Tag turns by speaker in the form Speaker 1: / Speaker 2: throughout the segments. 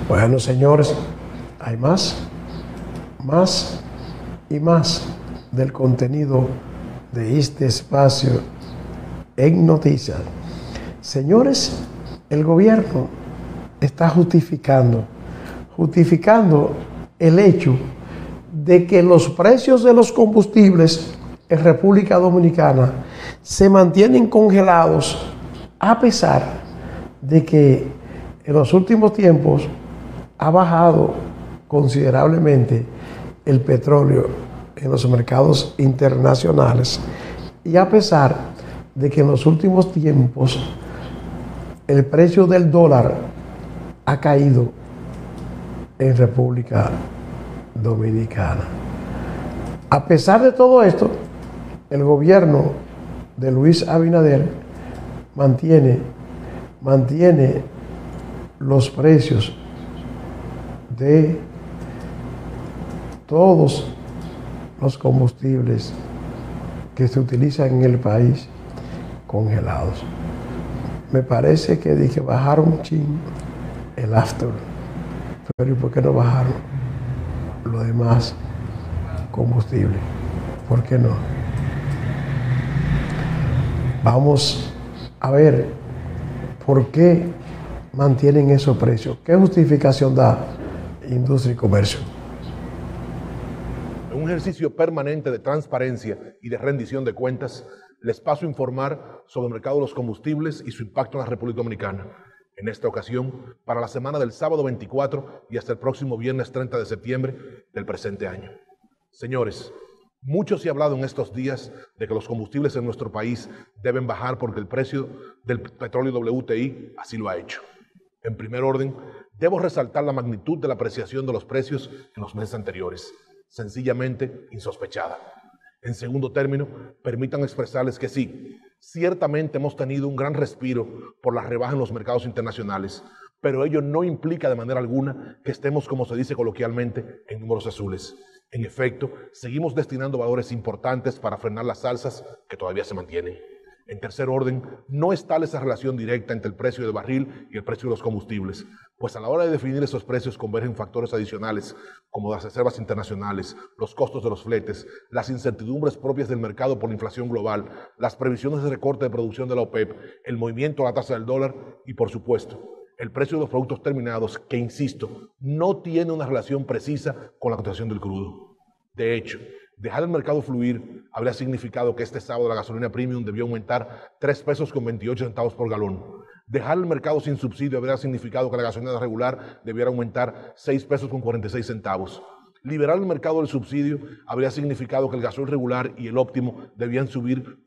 Speaker 1: Bueno, señores, hay más y más del contenido de este espacio en noticias. Señores, el gobierno está justificando el hecho de que los precios de los combustibles en República Dominicana se mantienen congelados a pesar de que en los últimos tiempos ha bajado considerablemente el petróleo en los mercados internacionales y a pesar de que en los últimos tiempos el precio del dólar ha caído en República Dominicana. A pesar de todo esto, el gobierno de Luis Abinader mantiene los precios de todos los combustibles que se utilizan en el país congelados. Me parece que dije bajaron un chin el after, pero ¿y por qué no bajaron lo demás combustible? ¿Por qué no? Vamos a ver por qué mantienen esos precios. ¿Qué justificación da Industria y Comercio?
Speaker 2: En un ejercicio permanente de transparencia y de rendición de cuentas, les paso a informar sobre el mercado de los combustibles y su impacto en la República Dominicana. En esta ocasión, para la semana del sábado 24 y hasta el próximo viernes 30 de septiembre del presente año. Señores, mucho se ha hablado en estos días de que los combustibles en nuestro país deben bajar porque el precio del petróleo WTI así lo ha hecho. En primer orden, debo resaltar la magnitud de la apreciación de los precios en los meses anteriores, sencillamente insospechada. En segundo término, permitan expresarles que sí, ciertamente hemos tenido un gran respiro por la rebaja en los mercados internacionales, pero ello no implica de manera alguna que estemos, como se dice coloquialmente, en números azules. En efecto, seguimos destinando valores importantes para frenar las alzas que todavía se mantienen. En tercer orden, no es tal esa relación directa entre el precio del barril y el precio de los combustibles, pues a la hora de definir esos precios convergen factores adicionales como las reservas internacionales, los costos de los fletes, las incertidumbres propias del mercado por la inflación global, las previsiones de recorte de producción de la OPEP, el movimiento de la tasa del dólar y, por supuesto, el precio de los productos terminados que, insisto, no tiene una relación precisa con la cotización del crudo. De hecho, dejar el mercado fluir habría significado que este sábado la gasolina premium debió aumentar 3 pesos con 28 centavos por galón. Dejar el mercado sin subsidio habría significado que la gasolina regular debiera aumentar 6 pesos con 46 centavos. Liberar el mercado del subsidio habría significado que el gasoil regular y el óptimo debían subir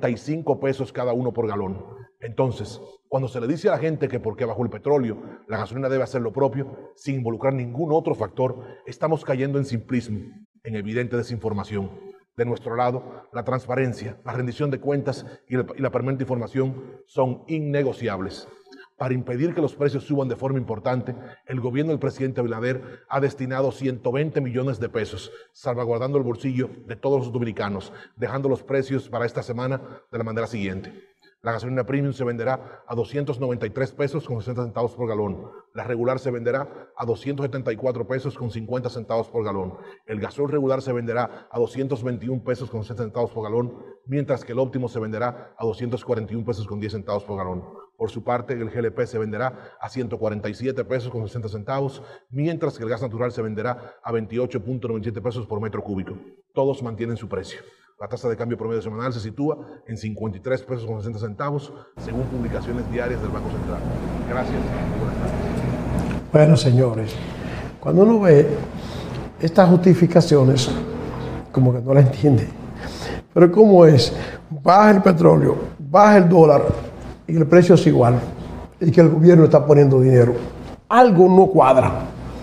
Speaker 2: 45 pesos cada uno por galón. Entonces, cuando se le dice a la gente que porque bajo el petróleo la gasolina debe hacer lo propio, sin involucrar ningún otro factor, estamos cayendo en simplismo, en evidente desinformación. De nuestro lado, la transparencia, la rendición de cuentas y la permanente información son innegociables. Para impedir que los precios suban de forma importante, el gobierno del presidente Abinader ha destinado 120 millones de pesos, salvaguardando el bolsillo de todos los dominicanos, dejando los precios para esta semana de la manera siguiente. La gasolina premium se venderá a 293 pesos con 60 centavos por galón. La regular se venderá a 274 pesos con 50 centavos por galón. El gasoil regular se venderá a 221 pesos con 60 centavos por galón, mientras que el óptimo se venderá a 241 pesos con 10 centavos por galón. Por su parte, el GLP se venderá a 147 pesos con 60 centavos, mientras que el gas natural se venderá a 28.97 pesos por metro cúbico. Todos mantienen su precio. La tasa de cambio promedio semanal se sitúa en 53 pesos con 60 centavos, según publicaciones diarias del Banco Central. Gracias y buenas tardes.
Speaker 1: Bueno, señores, cuando uno ve estas justificaciones, como que no la entiende. Pero ¿cómo es? Baja el petróleo, baja el dólar y el precio es igual. Y que el gobierno está poniendo dinero. Algo no cuadra.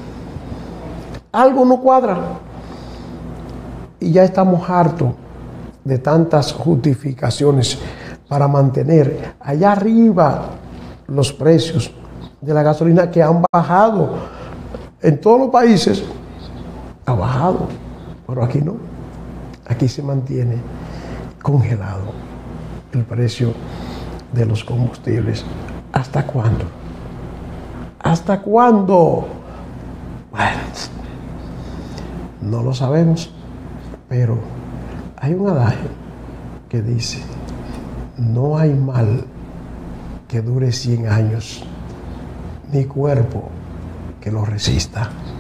Speaker 1: Algo no cuadra. Y ya estamos hartos de tantas justificaciones para mantener allá arriba los precios de la gasolina que han bajado. En todos los países ha bajado, pero aquí no. Aquí se mantiene congelado el precio de los combustibles. ¿Hasta cuándo? ¿Hasta cuándo Bueno, no lo sabemos, pero hay un adagio que dice, no hay mal que dure 100 años, ni cuerpo que lo resista.